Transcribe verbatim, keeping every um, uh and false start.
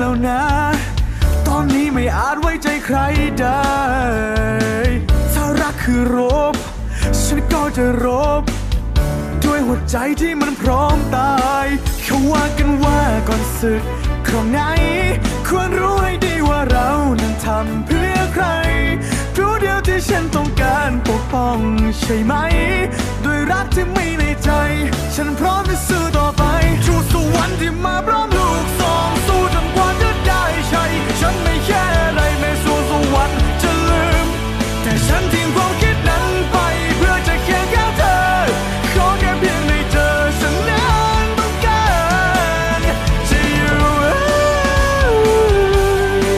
แล้วนะตอนนี้ไม่อาจไว้ใจใครได้ถ้ารักคือรบฉันก็จะรบด้วยหัวใจที่มันพร้อมตายเขาว่ากันว่าก่อนศึกครั้งไหนควรรู้ให้ดีว่าเรานั้นทำเพื่อใครรู้เดียวที่ฉันต้องการปกป้องใช่ไหมด้วยรักที่มีในใจฉันพร้อมจะสู้ต่อไปชูสวรรค์ที่มาพร้อมลูกสอง